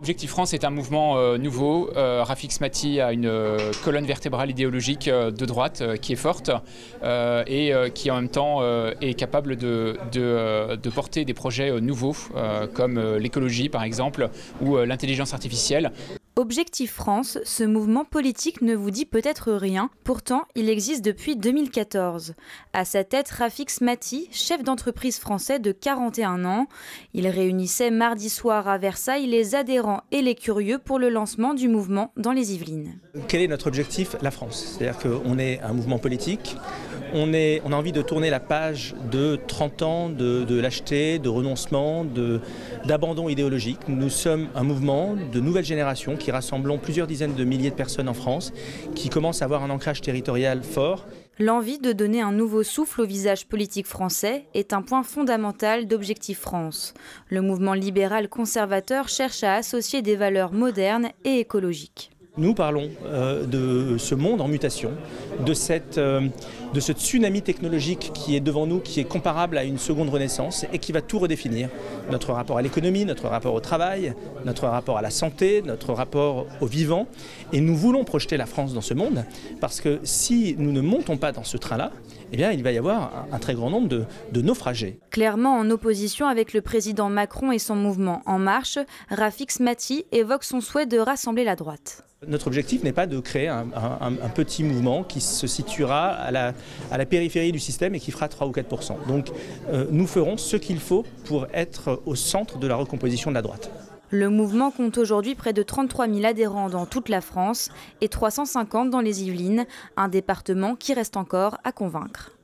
Objectif France est un mouvement nouveau. Rafik Smati a une colonne vertébrale idéologique de droite qui est forte et qui en même temps est capable de porter des projets nouveaux comme l'écologie par exemple ou l'intelligence artificielle. Objectif France, ce mouvement politique ne vous dit peut-être rien, pourtant il existe depuis 2014. À sa tête, Rafik Smati, chef d'entreprise français de 41 ans. Il réunissait mardi soir à Versailles les adhérents et les curieux pour le lancement du mouvement dans les Yvelines. Quel est notre objectif? La France. C'est-à-dire qu'on est un mouvement politique, on a envie de tourner la page de 30 ans de lâcheté, de renoncement, d'abandon idéologique. Nous sommes un mouvement de nouvelle génération qui rassemblons plusieurs dizaines de milliers de personnes en France, qui commencent à avoir un ancrage territorial fort. L'envie de donner un nouveau souffle au visage politique français est un point fondamental d'Objectif France. Le mouvement libéral conservateur cherche à associer des valeurs modernes et écologiques. Nous parlons de ce monde en mutation, de ce tsunami technologique qui est devant nous, qui est comparable à une seconde renaissance et qui va tout redéfinir. Notre rapport à l'économie, notre rapport au travail, notre rapport à la santé, notre rapport au vivant. Et nous voulons projeter la France dans ce monde parce que si nous ne montons pas dans ce train-là, eh bien, il va y avoir un très grand nombre de naufragés. Clairement en opposition avec le président Macron et son mouvement En Marche, Rafik Smati évoque son souhait de rassembler la droite. Notre objectif n'est pas de créer un petit mouvement qui se situera à la périphérie du système et qui fera 3 ou 4%. Donc nous ferons ce qu'il faut pour être au centre de la recomposition de la droite. Le mouvement compte aujourd'hui près de 33 000 adhérents dans toute la France et 350 dans les Yvelines, un département qui reste encore à convaincre.